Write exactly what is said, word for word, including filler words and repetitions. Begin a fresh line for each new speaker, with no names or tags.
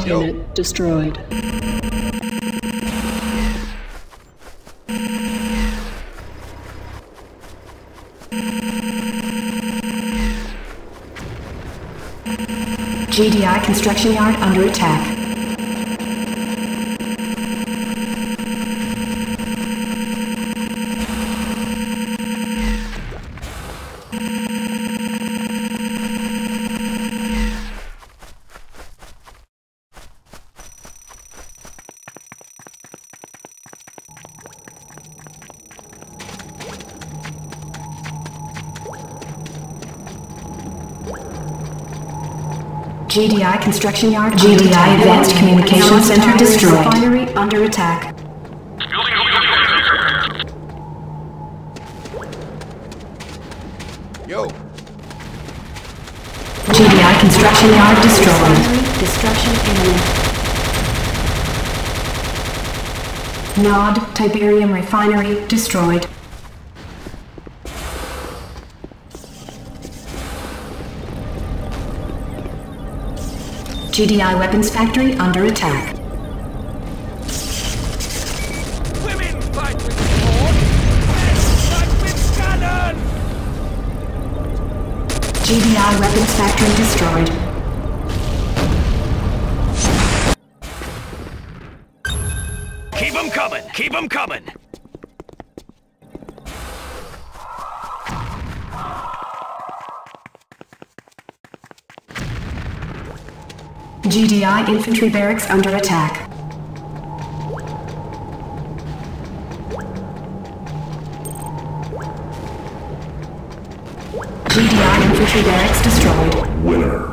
Yo.
Unit destroyed.
G D I construction yard under attack. G D I construction yard. G D I advanced communication center destroyed. Refinery under attack.
Yo.
G D I construction yard destroyed. Destruction imminent. Nod Tiberium refinery destroyed. G D I weapons factory under attack.
Women fight with sword, men fight with cannon!
G D I weapons factory destroyed.
Keep 'em coming! Keep 'em coming!
G D I infantry barracks under attack. G D I infantry barracks destroyed.
Winner.